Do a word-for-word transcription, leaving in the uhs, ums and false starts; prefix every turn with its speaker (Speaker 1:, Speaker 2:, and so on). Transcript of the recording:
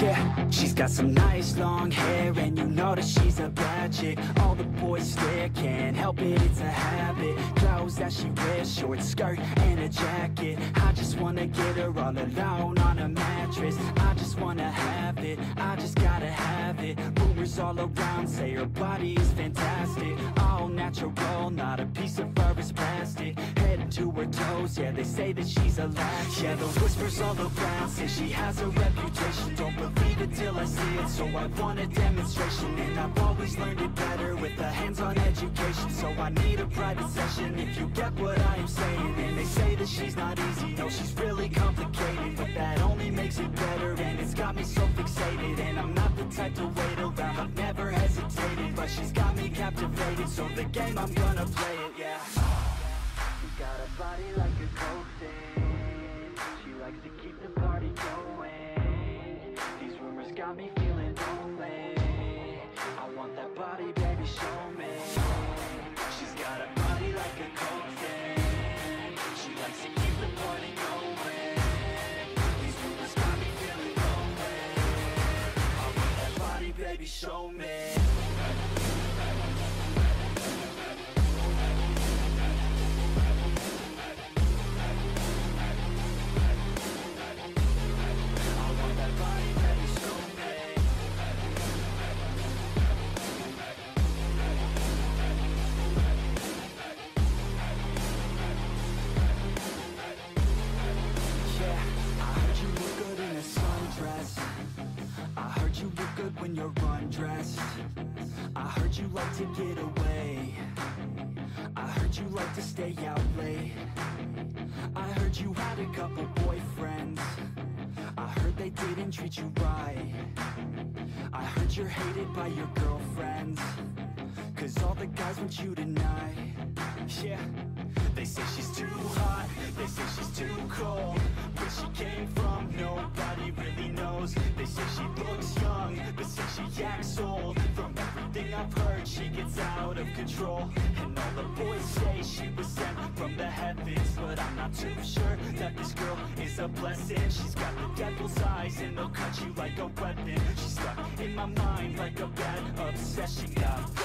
Speaker 1: Yeah, she's got some nice long hair, and you know that she's a bad chick. All the boys stare, can't help it, it's a habit. Clothes that she wears, short skirt and a jacket. I just wanna get her all alone on a mattress. I just wanna have it, I just gotta have it. Rumors all around say her body is fantastic. All natural, not a piece of fur is plastic. Head to her toes, yeah, they say that she's a latch. Yeah, the whispers all around say she has a reputation. Don't believe it till I see it, so I want a demonstration. And I've always learned it better with a hands-on education. So I need a private session if you get what I am saying. And they say that she's not easy, no, she's really complicated. But that only makes it better, and it's got me so fixated. And I'm not the type to wait around, I've never hesitated. But she's got me captivated, so the game, I'm gonna play it, yeah. She's got a body like a cocaine. She likes to keep the party going. These rumors got me feeling lonely. I want that body, baby, show me. She's got a body like a cocaine. She likes to keep the party going. These rumors got me feeling lonely. I want that body, baby, show me. You look good when you're undressed. I heard you like to get away. I heard you like to stay out late. I heard you had a couple boyfriends. I heard they didn't treat you right. I heard you're hated by your girlfriends, cause all the guys want you tonight. Yeah, they say she's too hot, they say she's too cold. Where she came from, nobody really knows. They say she looks young, but say she acts old. From everything I've heard, she gets out of control. And all the boys say she was sent from the heavens, but I'm not too sure that this girl is a blessing. She's got the devil's eyes, and they'll cut you like a weapon. She's stuck in my mind like a bad obsession. Got